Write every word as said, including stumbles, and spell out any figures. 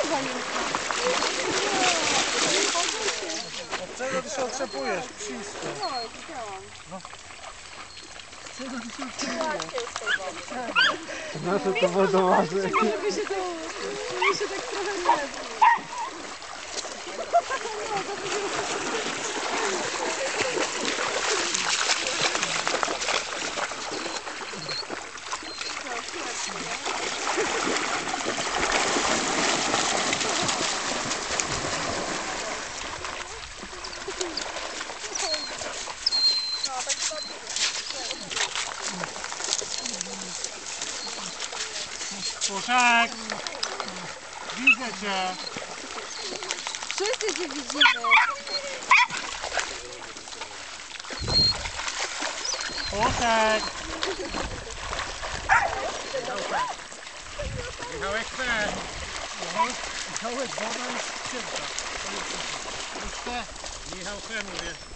Od czego ty się otrzepujesz? Psisko. No. Z czego ty się otrzepujesz? Nasze to wodowarzy. Żeby się to... Żeby się tak trochę nie... Puszek! Widzę cię! Wszyscy cię widzimy. Puszek! Michałek chce! Michałek, woda jest cięta. Puszkę? Michał chce, mówię.